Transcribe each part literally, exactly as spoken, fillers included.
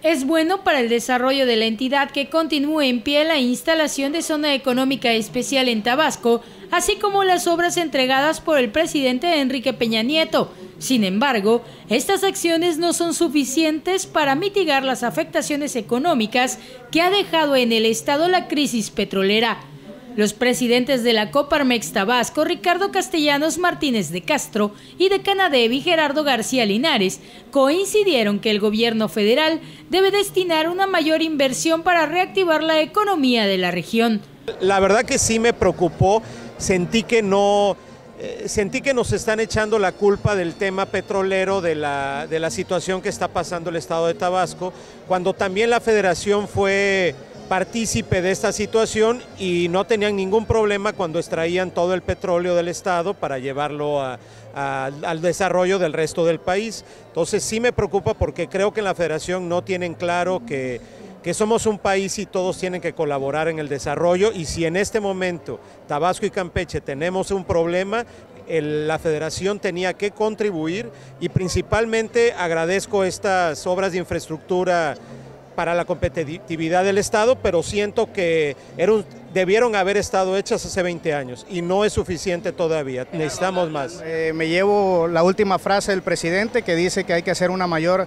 Es bueno para el desarrollo de la entidad que continúe en pie la instalación de zona económica especial en Tabasco, así como las obras entregadas por el presidente Enrique Peña Nieto. Sin embargo, estas acciones no son suficientes para mitigar las afectaciones económicas que ha dejado en el estado la crisis petrolera. Los presidentes de la Coparmex Tabasco, Ricardo Castellanos Martínez de Castro, y de Canadevi, Gerardo García Linares, coincidieron que el gobierno federal debe destinar una mayor inversión para reactivar la economía de la región. La verdad que sí me preocupó, sentí que no... Eh, sentí que nos están echando la culpa del tema petrolero, de la, de la situación que está pasando el estado de Tabasco, cuando también la federación fue partícipe de esta situación y no tenían ningún problema cuando extraían todo el petróleo del estado para llevarlo a, a, al desarrollo del resto del país. Entonces sí me preocupa porque creo que en la federación no tienen claro que, que somos un país y todos tienen que colaborar en el desarrollo, y si en este momento Tabasco y Campeche tenemos un problema, el, la federación tenía que contribuir, y principalmente agradezco estas obras de infraestructura para la competitividad del estado, pero siento que era un, debieron haber estado hechas hace veinte años y no es suficiente todavía, necesitamos más. Eh, me llevo la última frase del presidente, que dice que hay que hacer una mayor,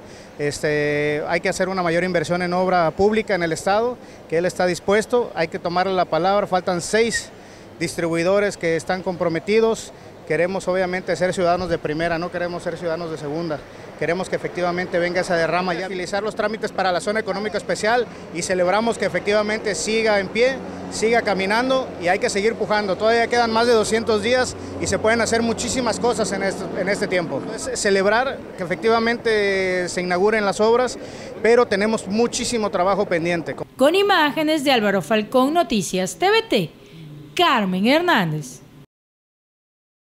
este, hay que hacer una mayor inversión en obra pública en el estado, que él está dispuesto, hay que tomarle la palabra. Faltan seis distribuidores que están comprometidos. Queremos obviamente ser ciudadanos de primera, no queremos ser ciudadanos de segunda. Queremos que efectivamente venga esa derrama y agilizar los trámites para la zona económica especial, y celebramos que efectivamente siga en pie, siga caminando, y hay que seguir pujando. Todavía quedan más de doscientos días y se pueden hacer muchísimas cosas en este, en este tiempo. Es celebrar que efectivamente se inauguren las obras, pero tenemos muchísimo trabajo pendiente. Con imágenes de Álvaro Falcón, Noticias T V T, Carmen Hernández.